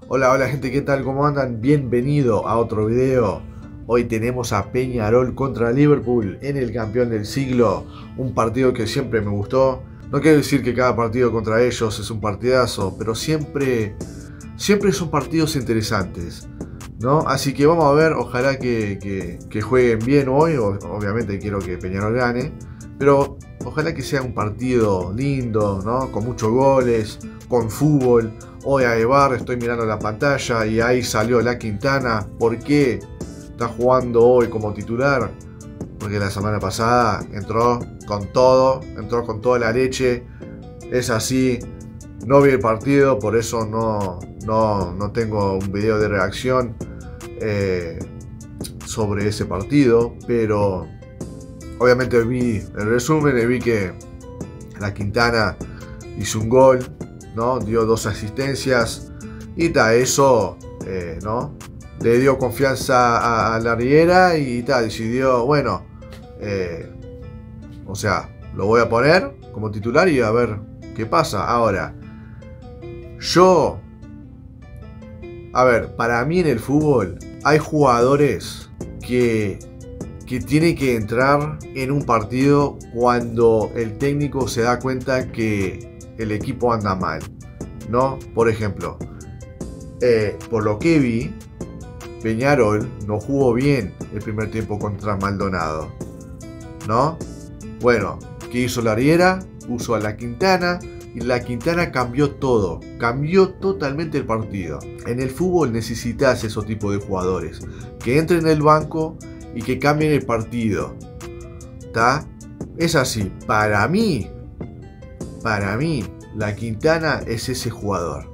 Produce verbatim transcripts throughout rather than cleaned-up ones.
Hola, hola gente, ¿qué tal? ¿Cómo andan? Bienvenido a otro video. Hoy tenemos a Peñarol contra Liverpool en el campeón del siglo. Un partido que siempre me gustó. No quiero decir que cada partido contra ellos es un partidazo, pero siempre, siempre son partidos interesantes, ¿no? Así que vamos a ver, ojalá que, que, que jueguen bien hoy. Obviamente quiero que Peñarol gane, pero ojalá que sea un partido lindo, ¿no? Con muchos goles, con fútbol. Hoy a Evar estoy mirando la pantalla y ahí salió La Quintana. ¿Por qué está jugando hoy como titular? Porque la semana pasada entró con todo, entró con toda la leche. Es así. No vi el partido, por eso no, no, no tengo un video de reacción eh, sobre ese partido. Pero obviamente vi el resumen y vi que La Quintana hizo un gol, ¿no? Dio dos asistencias y ta, eso eh, ¿no? Le dio confianza a, a la Riera y ta, decidió, bueno, eh, o sea, lo voy a poner como titular y a ver qué pasa. Ahora, yo, a ver, para mí en el fútbol hay jugadores que que tiene que entrar en un partido cuando el técnico se da cuenta que el equipo anda mal, ¿no? Por ejemplo, eh, por lo que vi, Peñarol no jugó bien el primer tiempo contra Maldonado, ¿no? Bueno, ¿qué hizo la Riera? Puso a La Quintana y La Quintana cambió todo, cambió totalmente el partido. En el fútbol necesitas esos tipos de jugadores que entren en el banco y que cambien el partido, ¿tá? Es así, para mí, para mí, La Quintana es ese jugador.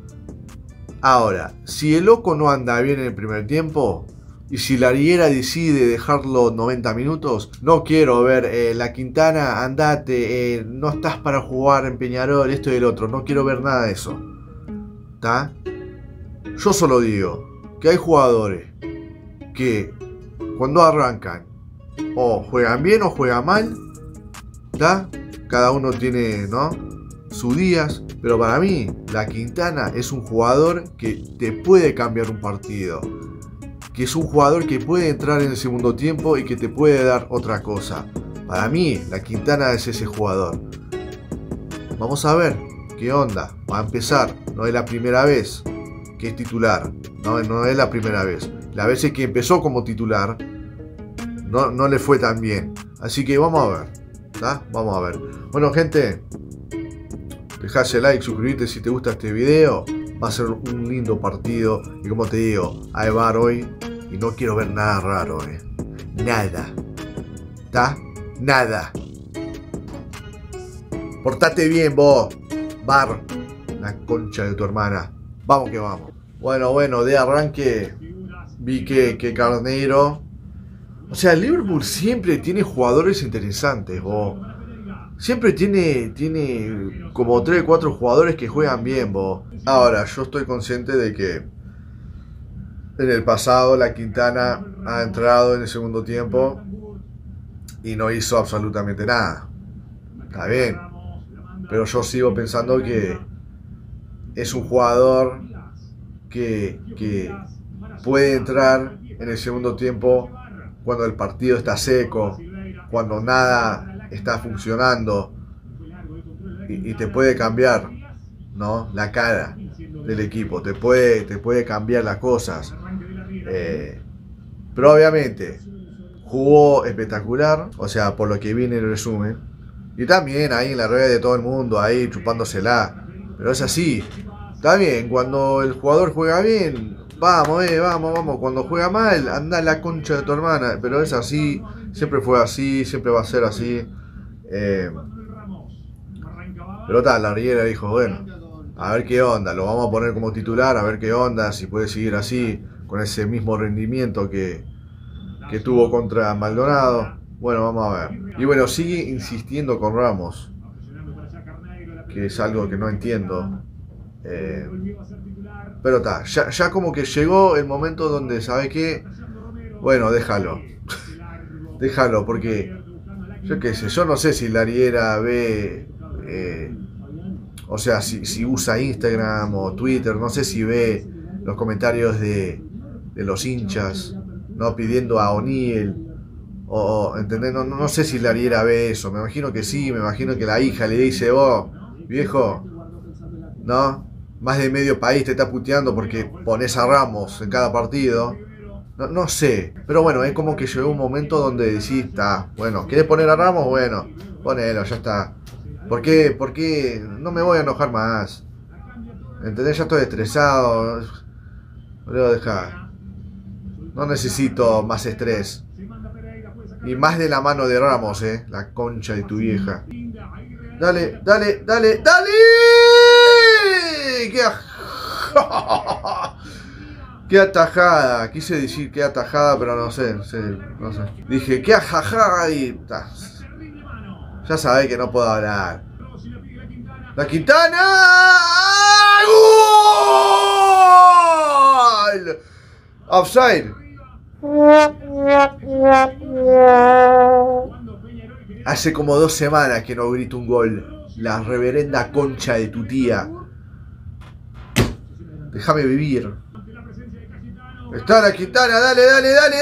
Ahora, si el loco no anda bien en el primer tiempo, y si la Riera decide dejarlo noventa minutos, no quiero ver, eh, La Quintana, andate, eh, no estás para jugar en Peñarol, esto y el otro, no quiero ver nada de eso, ¿tá? Yo solo digo que hay jugadores que cuando arrancan o juegan bien o juegan mal, ¿tá? Cada uno tiene, ¿no?, sus días, pero para mí La Quintana es un jugador que te puede cambiar un partido, que es un jugador que puede entrar en el segundo tiempo y que te puede dar otra cosa. Para mí La Quintana es ese jugador. Vamos a ver qué onda. Va a empezar, no es la primera vez que es titular, no, no es la primera vez. La vez que empezó como titular no, no le fue tan bien. Así que vamos a ver, ¿tá? Vamos a ver. Bueno, gente, dejase like, suscribirte si te gusta este video. Va a ser un lindo partido. Y como te digo, a Evar hoy. Y no quiero ver nada raro, eh. Nada. ¿Tá? Nada. Portate bien, vos. Bar. La concha de tu hermana. Vamos que vamos. Bueno, bueno, de arranque vi que, que Carneiro... O sea, el Liverpool siempre tiene jugadores interesantes, vos. Siempre tiene, tiene como tres o cuatro jugadores que juegan bien, vos. Ahora, yo estoy consciente de que en el pasado La Quintana ha entrado en el segundo tiempo y no hizo absolutamente nada. Está bien. Pero yo sigo pensando que es un jugador que, que puede entrar en el segundo tiempo cuando el partido está seco, cuando nada está funcionando y, y te puede cambiar, ¿no?, la cara del equipo, te puede, te puede cambiar las cosas. Eh, pero obviamente jugó espectacular, o sea, por lo que vi en el resumen, y también ahí en la red de todo el mundo, ahí chupándosela, pero es así. Está bien, cuando el jugador juega bien, vamos, eh, vamos, vamos. Cuando juega mal, anda la concha de tu hermana. Pero es así, siempre fue así, siempre va a ser así. Eh, pero tal, la Riera dijo, bueno, a ver qué onda, lo vamos a poner como titular, a ver qué onda, si puede seguir así, con ese mismo rendimiento que, que tuvo contra Maldonado. Bueno, vamos a ver. Y bueno, sigue insistiendo con Ramos, que es algo que no entiendo. Eh, pero está, ya, ya como que llegó el momento donde, ¿sabe qué? Bueno, déjalo. Déjalo, porque yo qué sé, yo no sé si la Riera ve, eh, o sea, si, si usa Instagram o Twitter, no sé si ve los comentarios de, de los hinchas, ¿no? Pidiendo a O'Neal, o, ¿entendés? No, no sé si la Ariera ve eso, me imagino que sí, me imagino que la hija le dice, vos, viejo, ¿no? Más de medio país te está puteando porque pones a Ramos en cada partido. No, no sé, pero bueno, es como que llegó un momento donde decís, está, bueno, ¿querés poner a Ramos? Bueno, ponelo, ya está. ¿Por qué? ¿Por qué? No me voy a enojar más. ¿Entendés? Ya estoy estresado. Boludo, deja. No necesito más estrés. Y más de la mano de Ramos, eh. La concha de tu vieja. Dale, dale, dale, dale. ¡Qué, qué atajada! Quise decir qué atajada, pero no sé, sí, no sé. Dije, qué ajajada y... Ya sabés que no puedo hablar. ¡La Quintana! ¡Gol! Offside. Hace como dos semanas que no grito un gol. La reverenda concha de tu tía. Déjame vivir. Está la Quintana, dale, dale, dale,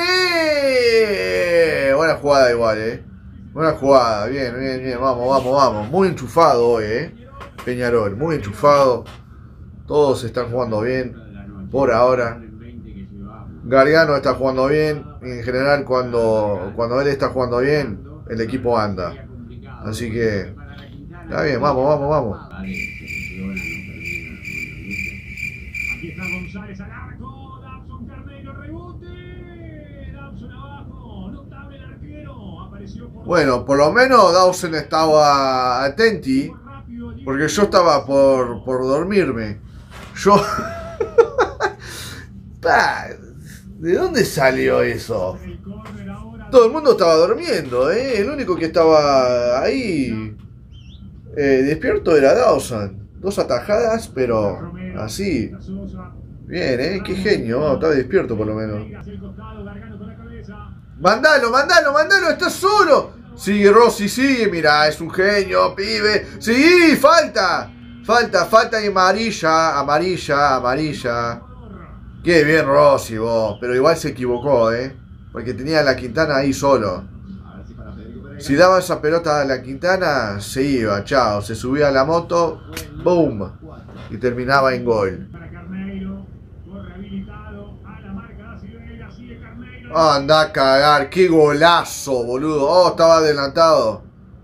dale. Buena jugada igual, eh. Buena jugada, bien, bien, bien. Vamos, vamos, vamos. Muy enchufado hoy, eh. Peñarol, muy enchufado. Todos están jugando bien. Por ahora. Gargano está jugando bien. En general, cuando, cuando él está jugando bien, el equipo anda. Así que está bien, vamos, vamos, vamos. Aquí está González al arco, Dabson Carneiro, rebote, Dabson abajo, notable el arquero, apareció por... Bueno, por lo menos Dawson estaba atenti, porque yo estaba por, por dormirme. Yo... ¿De dónde salió eso? Todo el mundo estaba durmiendo, ¿eh? El único que estaba ahí eh, despierto era Dawson. Dos atajadas, pero así. Bien, ¿eh? Qué genio. Oh, estaba despierto por lo menos. Mandalo, mandalo, mandalo. Está solo. Sigue Rossi, sigue. Mira, es un genio, pibe. Sí, falta. Falta, falta y amarilla. Amarilla, amarilla. Qué bien Rossi, vos. Pero igual se equivocó, ¿eh? Porque tenía a la Quintana ahí solo. Si daba esa pelota a la Quintana, se iba, chao. Se subía a la moto, boom. Y terminaba en gol. Anda a cagar, qué golazo, boludo. Oh, estaba adelantado.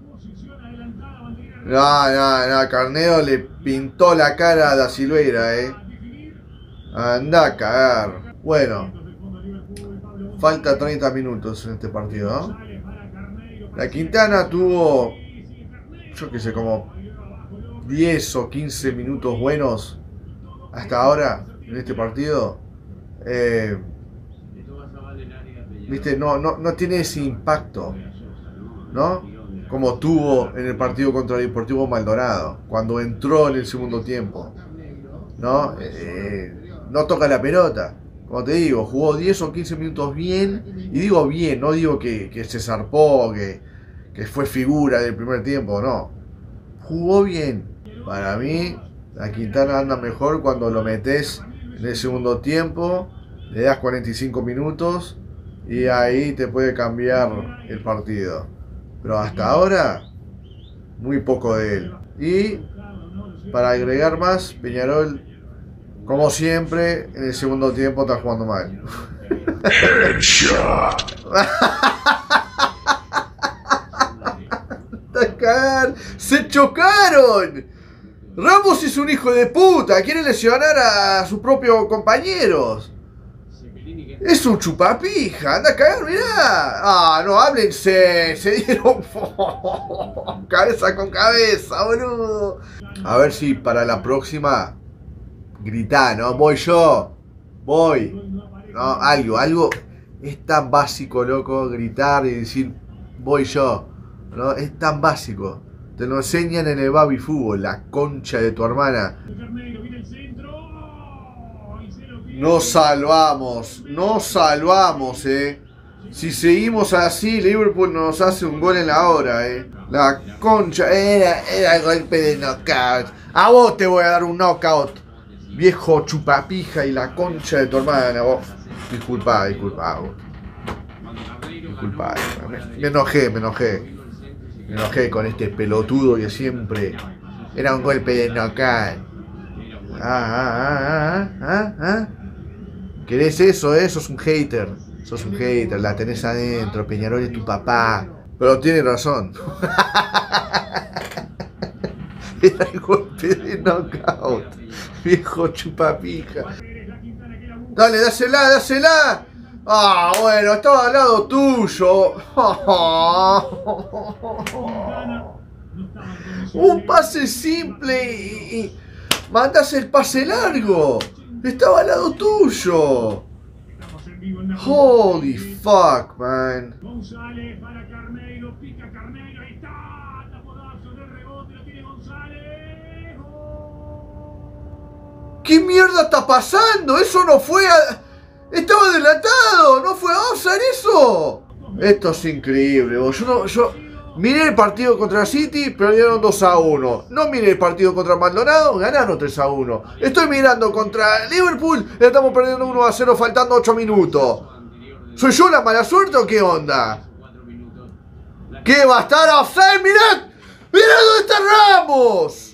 No, no, no, Carneiro le pintó la cara a Da Silveira, eh. Anda a cagar. Bueno, falta treinta minutos en este partido, ¿no? La Quintana tuvo, yo qué sé, como diez o quince minutos buenos hasta ahora en este partido. Eh, Viste, no, no, no tiene ese impacto, ¿no? Como tuvo en el partido contra el Deportivo Maldonado, cuando entró en el segundo tiempo, ¿no? Eh, no toca la pelota. Como te digo, jugó diez o quince minutos bien. Y digo bien, no digo que, que se zarpó, que, que fue figura del primer tiempo, no. Jugó bien. Para mí, la Quintana anda mejor cuando lo metes en el segundo tiempo. Le das cuarenta y cinco minutos. Y ahí te puede cambiar el partido. Pero hasta ahora, muy poco de él. Y para agregar más, Peñarol, como siempre, en el segundo tiempo está jugando mal. Headshot. ¡Se chocaron! Ramos es un hijo de puta. Quiere lesionar a sus propios compañeros. Es un chupapija. Anda a cagar, mirá. Ah, no, háblense. Se dieron cabeza con cabeza, boludo. A ver si para la próxima gritá, ¿no? Voy yo. Voy. No, algo, algo. Es tan básico, loco, gritar y decir voy yo. ¿No? Es tan básico. Te lo enseñan en el baby fútbol, la concha de tu hermana. Nos salvamos, nos salvamos, eh. Si seguimos así, Liverpool nos hace un gol en la hora, eh. La concha, era, era golpe de knockout. A vos te voy a dar un knockout. Viejo chupapija y la concha de tu hermana, vos. Disculpa, disculpa, vos. Disculpa, me, me enojé, me enojé. Me enojé con este pelotudo que siempre era un golpe de knockout. Ah, ah, ah, ah, ah, ah. ¿Querés eso, eh? Sos un hater. Sos un hater, la tenés adentro. Peñarol es tu papá. Pero tiene razón. Era el golpe de knockout. Viejo chupapija. Dale, dásela, dásela. Ah, bueno, estaba al lado tuyo. Un pase simple y, y mandas el pase largo. Estaba al lado tuyo. Holy fuck, man. González para Carneiro, pica Carneiro, ahí está, tapodazo de rebote, lo tiene González. ¿Qué mierda está pasando? Eso no fue a... Estaba adelantado, no fue a offside eso. Esto es increíble, vos. Yo no, yo miré el partido contra City, perdieron dos a uno. No miré el partido contra Maldonado, ganaron tres a uno. Estoy mirando contra Liverpool, estamos perdiendo uno a cero faltando ocho minutos. ¿Soy yo la mala suerte o qué onda? ¿Qué va a estar offside? ¡Mirad! ¡Mirad dónde está Ramos!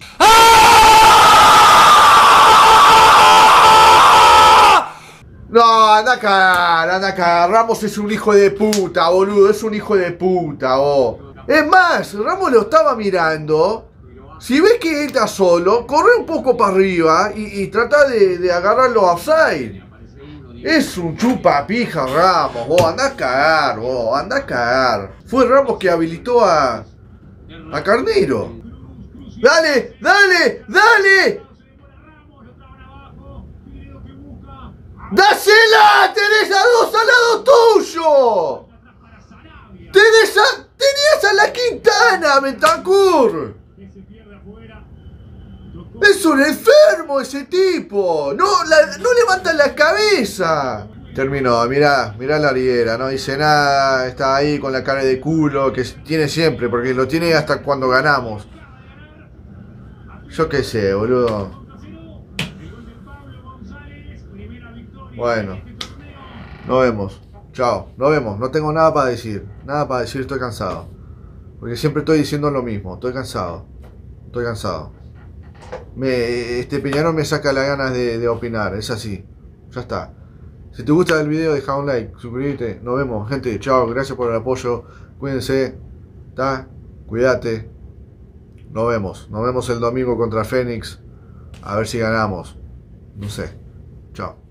No, anda a cagar, anda a cagar. Ramos es un hijo de puta, boludo. Es un hijo de puta, oh. Es más, Ramos lo estaba mirando. Si ves que entra solo, corre un poco para arriba y, y trata de, de agarrarlo offside. Es un chupapija Ramos, vos. Anda a cagar, vos. Anda a cagar. Fue Ramos que habilitó a, a Carneiro. ¡Dale! ¡Dale! ¡Dale! ¡Dásela! ¡Tenés a dos al lado tuyo! ¡Tenés a, tenías a la Quintana, Bentancur! ¡Es un enfermo ese tipo! ¡No, la, no levanta la cabeza! Terminó, mirá, mirá la Riera, no dice nada, está ahí con la cara de culo que tiene siempre, porque lo tiene hasta cuando ganamos. Yo qué sé, boludo. Bueno, nos vemos. Chao, nos vemos. No tengo nada para decir. Nada para decir, estoy cansado. Porque siempre estoy diciendo lo mismo. Estoy cansado. Estoy cansado. Me, este Peñarol me saca las ganas de, de opinar. Es así. Ya está. Si te gusta el video, deja un like. Suscríbete. Nos vemos, gente. Chao. Gracias por el apoyo. Cuídense. ¿Está? Cuídate. Nos vemos. Nos vemos el domingo contra Fénix. A ver si ganamos. No sé. Chao.